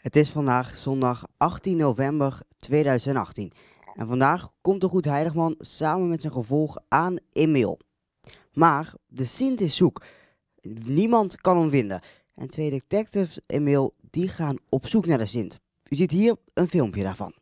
Het is vandaag zondag 18 november 2018 en vandaag komt de Goed Heiligman samen met zijn gevolg aan in Meel. Maar de Sint is zoek. Niemand kan hem vinden. En twee detectives in Meel die gaan op zoek naar de Sint. U ziet hier een filmpje daarvan.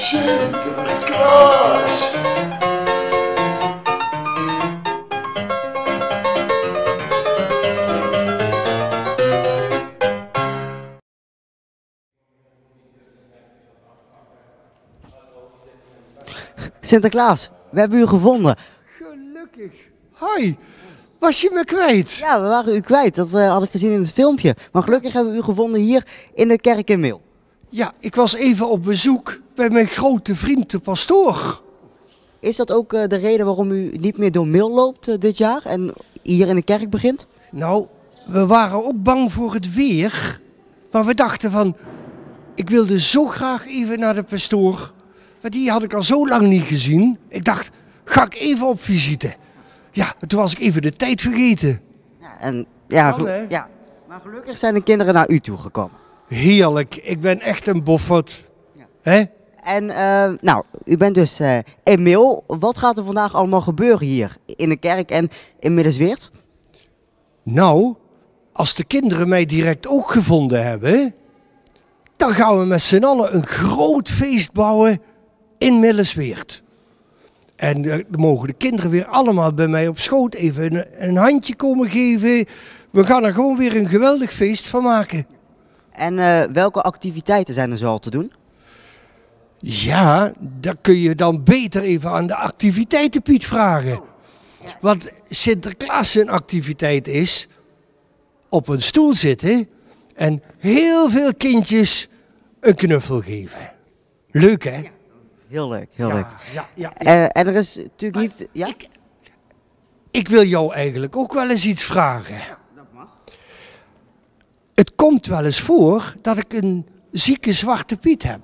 Sinterklaas. Sinterklaas, we hebben u gevonden. Gelukkig. Hoi, was je me kwijt? Ja, we waren u kwijt. Dat had ik gezien in het filmpje. Maar gelukkig hebben we u gevonden hier in de kerk in Mil. Ja, ik was even op bezoek bij mijn grote vriend de pastoor. Is dat ook de reden waarom u niet meer door Mil loopt dit jaar en hier in de kerk begint? Nou, we waren ook bang voor het weer. Maar we dachten van, ik wilde zo graag even naar de pastoor. Want die had ik al zo lang niet gezien. Ik dacht, ga ik even op visite. Ja, toen was ik even de tijd vergeten. Ja, en, ja, Kan, hè? ja, maar gelukkig zijn de kinderen naar u toegekomen. Heerlijk, ik ben echt een boffert. Ja. Hè? En nou, u bent dus in Mil. Wat gaat er vandaag allemaal gebeuren hier in de kerk en in Middersweert? Nou, als de kinderen mij direct ook gevonden hebben, dan gaan we met z'n allen een groot feest bouwen in Middersweert. En dan mogen de kinderen weer allemaal bij mij op schoot even een handje komen geven. We gaan er gewoon weer een geweldig feest van maken. En welke activiteiten zijn er zoal te doen? Ja, dat kun je dan beter even aan de activiteitenpiet vragen. Want Sinterklaas zijn activiteit is op een stoel zitten en heel veel kindjes een knuffel geven. Leuk, hè? Heel leuk, heel leuk. Ja. En er is natuurlijk niet... Ja? Ik wil jou eigenlijk ook wel eens iets vragen. Dat mag. Het komt wel eens voor dat ik een zieke Zwarte Piet heb.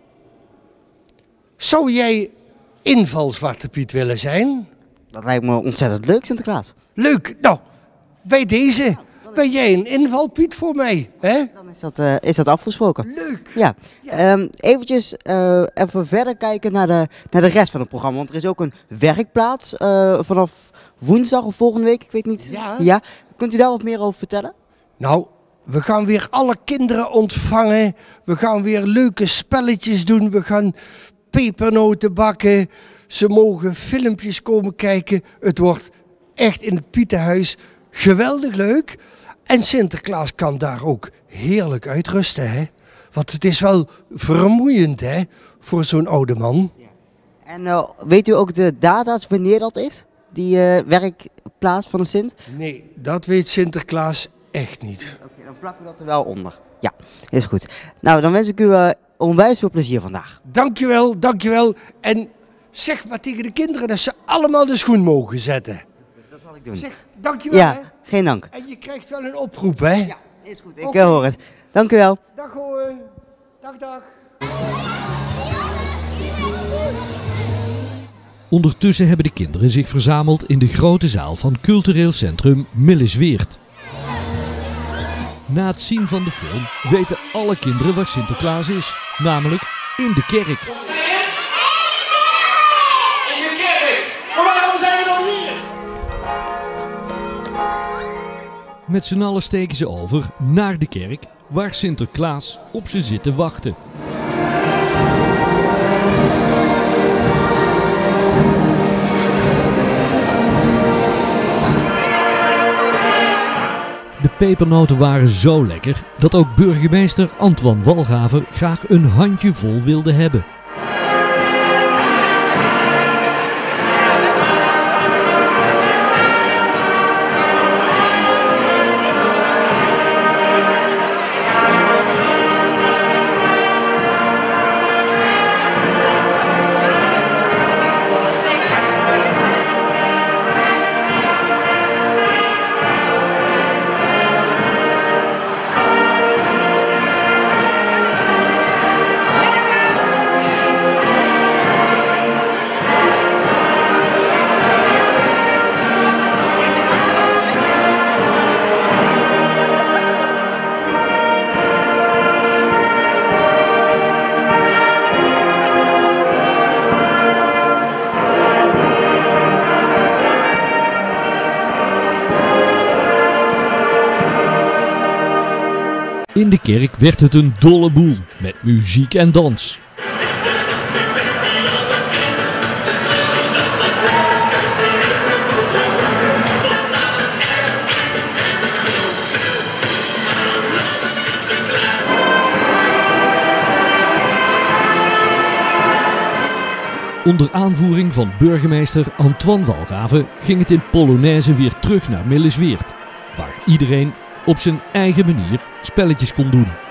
Zou jij inval Zwarte Piet willen zijn? Dat lijkt me ontzettend leuk, Sinterklaas. Leuk. Nou, bij deze ben jij een invalpiet voor mij, hè? Dan is dat afgesproken. Leuk. Ja, eventjes even verder kijken naar de rest van het programma. Want er is ook een werkplaats vanaf woensdag of volgende week, ik weet niet. Ja. Kunt u daar wat meer over vertellen? Nou, we gaan weer alle kinderen ontvangen. We gaan weer leuke spelletjes doen. We gaan pepernoten bakken. Ze mogen filmpjes komen kijken. Het wordt echt in het Pietenhuis geweldig leuk. En Sinterklaas kan daar ook heerlijk uitrusten, hè? Want het is wel vermoeiend, hè, voor zo'n oude man. En weet u ook de data's wanneer dat is? Die werkplaats van de Sint? Nee, dat weet Sinterklaas echt niet. Oké, dan plakken we dat er wel onder. Ja, is goed. Nou, dan wens ik u onwijs veel plezier vandaag. Dankjewel, dankjewel. En zeg maar tegen de kinderen dat ze allemaal de schoen mogen zetten. Dat zal ik doen. Zeg, dankjewel, Ja, hè. geen dank. En je krijgt wel een oproep, hè. Ja, is goed. Ik hoor het. Dank u wel. Dag hoor. Dag. Ondertussen hebben de kinderen zich verzameld in de grote zaal van cultureel centrum Middersweert. Na het zien van de film weten alle kinderen waar Sinterklaas is, namelijk in de kerk. In de kerk? Maar waarom zijn we dan hier? Met z'n allen steken ze over naar de kerk, waar Sinterklaas op ze zit te wachten. De pepernoten waren zo lekker dat ook burgemeester Antoine Walgave graag een handjevol wilde hebben. In de kerk werd het een dolle boel met muziek en dans. Onder aanvoering van burgemeester Antoine Walchave ging het in Polonaise weer terug naar Millesweert, waar iedereen op zijn eigen manier spelletjes kon doen.